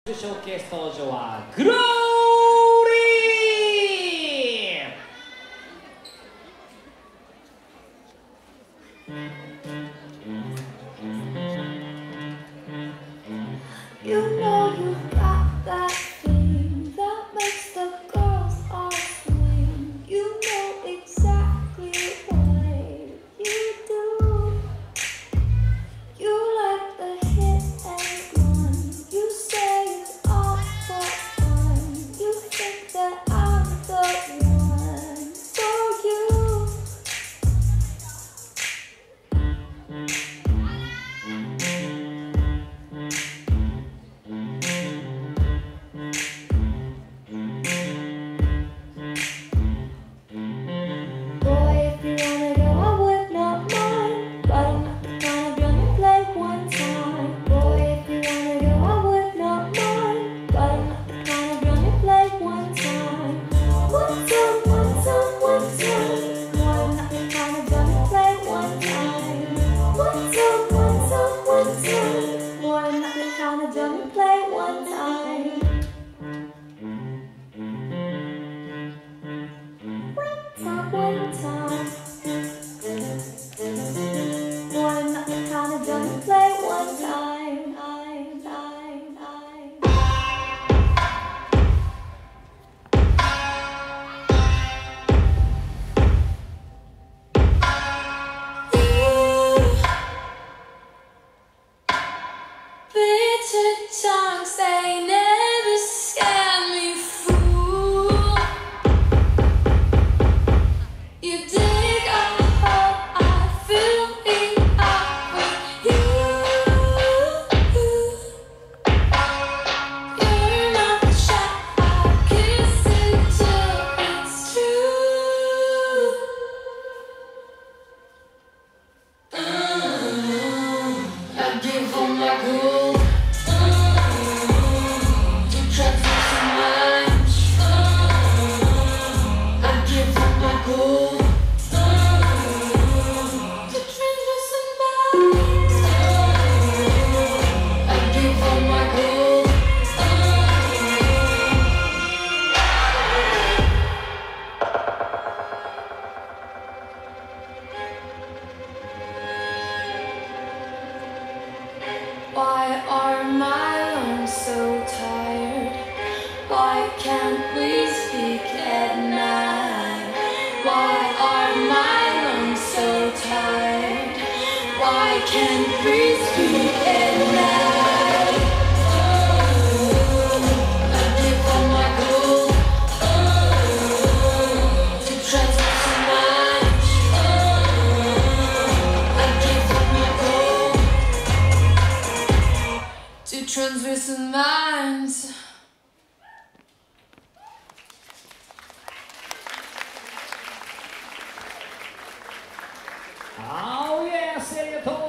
ショーケース登場はグローリー。You know you got that thing that makes the girls all swing. You know exactly what you do. You like the hit and run. You say it's all for fun. You think that I'm the one for you. Songs, they never scare me, fool. You dig a hole, I fill it up with you. You're not shy, I kiss it till it's true. I give all my gold. Why are my lungs so tired? Why can't we speak at night? Why are my lungs so tired? Why can't we speak at night? I give all my gold to translucent minds. I give all my gold to translucent minds. Oh yes, ありがとう。